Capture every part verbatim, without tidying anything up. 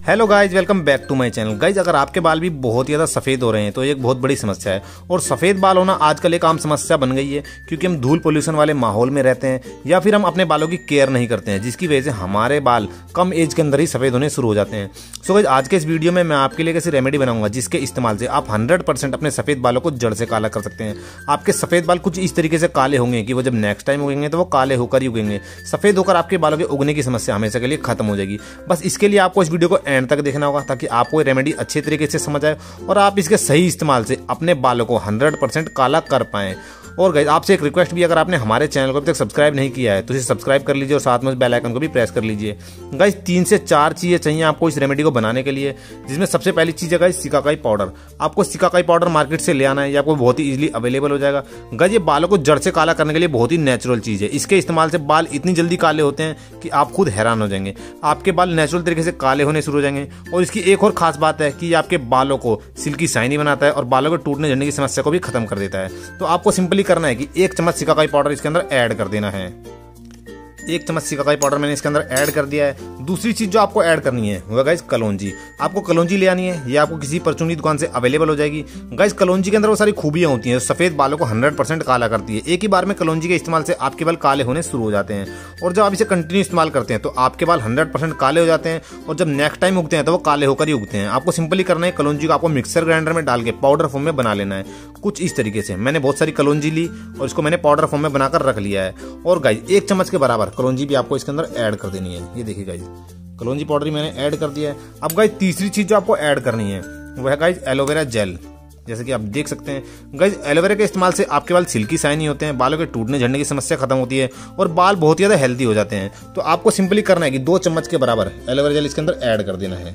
Hello guys, welcome back to my channel. Guys, अगर आपके बाल भी बहुत ही ज़्यादा सफ़ेद हो रहे हैं तो एक बहुत बड़ी समस्या है। और सफ़ेद बाल होना आजकल एक आम समस्या बन गई है, क्योंकि हम धूल पोल्यूशन वाले माहौल में रहते हैं या फिर हम अपने बालों की केयर नहीं करते हैं, जिसकी वजह से हमारे बाल कम एज के अंदर ही सफ़ेद होने शुरू हो जाते हैं। सो गाइज, आज के इस वीडियो में मैं आपके लिए कैसी रेमेडी बनाऊंगा जिसके इस्तेमाल से आप हंड्रेड परसेंट अपने सफ़ेद बालों को जड़ से काला कर सकते हैं। आपके सफ़ेद बाल कुछ इस तरीके से काले होंगे कि वो जब नेक्स्ट टाइम उगेंगे तो वो काले होकर ही उगेंगे। सफ़ेद होकर आपके बालों के उगने की समस्या हमेशा के लिए खत्म हो जाएगी। बस इसके लिए आपको इस वीडियो को एंड तक देखना होगा ताकि आपको रेमेडी अच्छे तरीके से समझ आए और आप इसके सही इस्तेमाल से अपने बालों को हंड्रेड परसेंट काला कर पाएं। और गाइस, आपसे एक रिक्वेस्ट भी, अगर आपने हमारे चैनल को अभी तक सब्सक्राइब नहीं किया है तो इसे सब्सक्राइब कर लीजिए और साथ में उस बेल आइकन को भी प्रेस कर लीजिए। गाइस, तीन से चार चीज़ें चाहिए आपको इस रेमेडी को बनाने के लिए, जिसमें सबसे पहली चीज़ है गाइस सिकाकाई पाउडर। आपको सिकाकाई पाउडर मार्केट से ले आना है, ये आपको बहुत ही इजीली अवेलेबल हो जाएगा। गाइस, ये बालों को जड़ से काला करने के लिए बहुत ही नेचुरल चीज़ है। इसके इस्तेमाल से बाल इतनी जल्दी काले होते हैं कि आप खुद हैरान हो जाएंगे। आपके बाल नेचुरल तरीके से काले होने शुरू हो जाएंगे। और इसकी एक और खास बात है कि ये आपके बालों को सिल्की शाइनी बनाता है और बालों को टूटने झड़ने की समस्या को भी खत्म कर देता है। तो आपको सिंपली करना है कि एक चम्मच सिकाकाई पाउडर इसके अंदर ऐड कर देना है। एक चम्मच सिकाकाई पाउडर मैंने इसके अंदर ऐड कर दिया है। दूसरी चीज जो आपको ऐड करनी है वो गाइस कलौंजी। आपको कलौंजी ले आनी है, ये आपको किसी परचूनी दुकान से अवेलेबल हो जाएगी। गाइस, कलौंजी के अंदर वो सारी खूबियां होती हैं, सफेद बालों को हंड्रेड परसेंट काला करती है। एक ही बार में कलौंजी के इस्तेमाल से आपके बाल काले होने शुरू हो जाते हैं। और जब आप इसे कंटिन्यू इस्तेमाल करते हैं तो आपके बाल हंड्रेड परसेंट काले हो जाते हैं। और जब नेक्स्ट टाइम उगते हैं तो वो काले होकर ही उगते हैं। आपको सिंपली करना है, कलौंजी को आपको मिक्सर ग्राइंडर में डाल के पाउडर फॉर्म में बना लेना है, कुछ इस तरीके से। मैंने बहुत सारी कलौंजी ली और इसको मैंने पाउडर फॉर्म में बनाकर रख लिया है। और गाइस, एक चम्मच के बराबर कलौंजी भी आपको इसके अंदर ऐड कर देनी है। ये देखिए गाइस, कलौंजी पाउडर ही मैंने ऐड कर दिया है। अब गाइस, तीसरी चीज जो आपको ऐड करनी है वो है गाइस एलोवेरा जेल। जैसे कि आप देख सकते हैं गाइस, एलोवेरा के इस्तेमाल से आपके बाल सिल्की शाइनी होते हैं, बालों के टूटने झड़ने की समस्या खत्म होती है और बाल बहुत ही ज्यादा हेल्दी हो जाते हैं। तो आपको सिंपली करना है कि दो चम्मच के बराबर एलोवेरा जेल इसके अंदर ऐड कर देना है।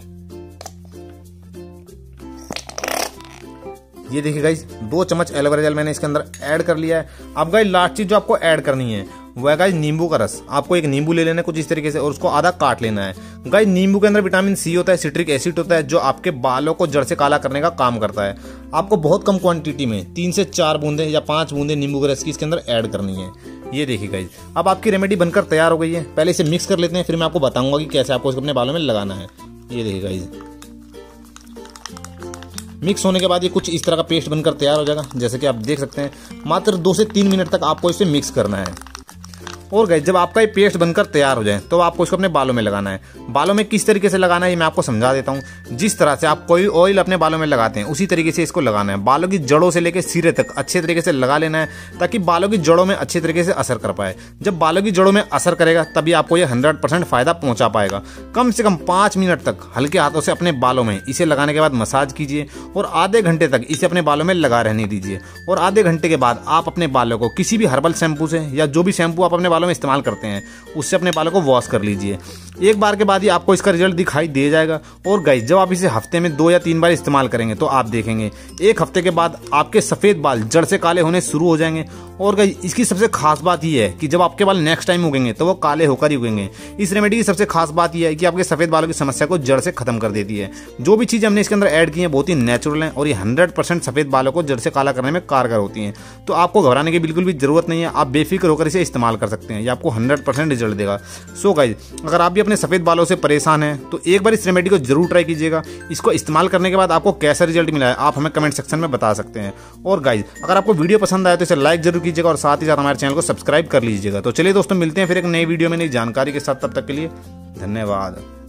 ये देखिए गाइस, दो चम्मच एलोवेरा जेल मैंने इसके अंदर ऐड कर लिया है। अब गाइस, लास्ट चीज जो आपको ऐड करनी है वो है गाइस नींबू का रस। आपको एक नींबू ले लेना है कुछ इस तरीके से और उसको आधा काट लेना है। गाइस, नींबू के अंदर विटामिन सी होता है, सिट्रिक एसिड होता है, जो आपके बालों को जड़ से काला करने का काम करता है। आपको बहुत कम क्वांटिटी में तीन से चार बूंदे या पांच बूंदे नींबू के रस की इसके अंदर ऐड करनी है। ये देखिए गाइस, अब आपकी रेमेडी बनकर तैयार हो गई है। पहले इसे मिक्स कर लेते हैं, फिर मैं आपको बताऊंगा कि कैसे आपको इसको अपने बालों में लगाना है। ये देखिए गाइस, मिक्स होने के बाद ये कुछ इस तरह का पेस्ट बनकर तैयार हो जाएगा। जैसे कि आप देख सकते हैं, मात्र दो से तीन मिनट तक आपको इसे मिक्स करना है। और गाइस, जब आपका ये पेस्ट बनकर तैयार हो जाए तो आपको इसको अपने बालों में लगाना है। बालों में किस तरीके से लगाना है ये मैं आपको समझा देता हूँ। जिस तरह से आप कोई ऑयल अपने बालों में लगाते हैं उसी तरीके से इसको लगाना है। बालों की जड़ों से लेकर सिरे तक अच्छे तरीके से लगा लेना है, ताकि बालों की जड़ों में अच्छे तरीके से असर कर पाए। जब बालों की जड़ों में असर करेगा तभी आपको ये हंड्रेड परसेंट फायदा पहुंचा पाएगा। कम से कम पाँच मिनट तक हल्के हाथों से अपने बालों में इसे लगाने के बाद मसाज कीजिए और आधे घंटे तक इसे अपने बालों में लगा रहने दीजिए। और आधे घंटे के बाद आप अपने बालों को किसी भी हर्बल शैम्पू से या जो भी शैम्पू आप अपने बालों में इस्तेमाल करते हैं उससे अपने बालों को वॉश कर लीजिए। एक बार के बाद ही आपको इसका रिजल्ट दिखाई दे जाएगा। और गाइस, जब आप इसे हफ्ते में दो या तीन बार इस्तेमाल करेंगे तो आप देखेंगे एक हफ्ते के बाद आपके सफेद बाल जड़ से काले होने शुरू हो जाएंगे। और गाइस, इसकी सबसे खास बात यह है कि जब आपके बाल नेक्स्ट टाइम उगेंगे तो वो काले होकर ही उगेंगे। इस रेमेडी की सबसे खास बात यह है कि आपके सफेद बालों की समस्या को जड़ से खत्म कर देती है। जो भी चीज़ हमने इसके अंदर ऐड की है बहुत ही नेचुरल है और ये हंड्रेड परसेंट सफेद बालों को जड़ से काला करने में कारगर होती हैं। तो आपको घबराने की बिल्कुल भी जरूरत नहीं है, आप बेफिक्र होकर इसे इस्तेमाल कर सकते हैं। ये आपको हंड्रेड परसेंट रिजल्ट देगा। सो गाइस, अगर आप भी अपने सफेद बालों से परेशान हैं तो एक बार इस रेमेडी को जरूर ट्राई कीजिएगा। इसको इस्तेमाल करने के बाद आपको कैसा रिजल्ट मिला है आप हमें कमेंट सेक्शन में बता सकते हैं। और गाइस, अगर आपको वीडियो पसंद आए तो इसे लाइक जरूर कीजिएगा और साथ ही साथ हमारे चैनल को सब्सक्राइब कर लीजिएगा। तो चलिए दोस्तों, मिलते हैं फिर एक नई वीडियो में नई जानकारी के साथ। तब तक के लिए धन्यवाद।